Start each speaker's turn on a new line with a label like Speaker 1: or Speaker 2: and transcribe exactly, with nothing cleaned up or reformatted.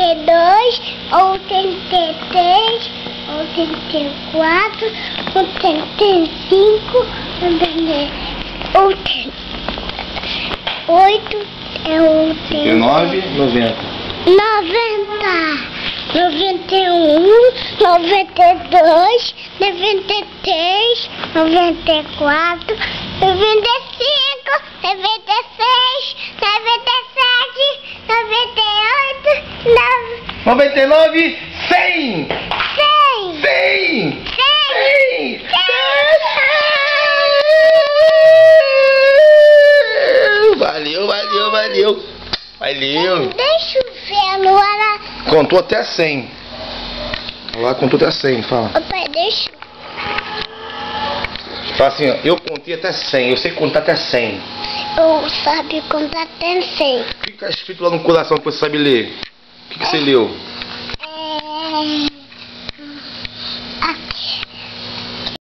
Speaker 1: e dois, oitenta e três, oitenta e quatro, oitenta e cinco, oitenta e oito,
Speaker 2: oitenta e nove, noventa.
Speaker 1: noventa, noventa e um, noventa e dois, noventa e três, noventa e quatro, noventa e cinco, noventa e seis, noventa e sete, noventa e oito,
Speaker 2: noventa e nove, cem!
Speaker 1: cem!
Speaker 2: cem!
Speaker 1: cem!
Speaker 2: Valeu, valeu, valeu! Valeu!
Speaker 1: Deixa eu ver agora.
Speaker 2: Contou até cem. Lá contou até cem, fala.
Speaker 1: Papai, deixa.
Speaker 2: Fala assim, ó, eu contei até cem, eu sei contar até cem.
Speaker 1: Eu sabe contar até cem.
Speaker 2: O que está escrito lá no coração que você sabe ler? O que, que você leu?
Speaker 1: É...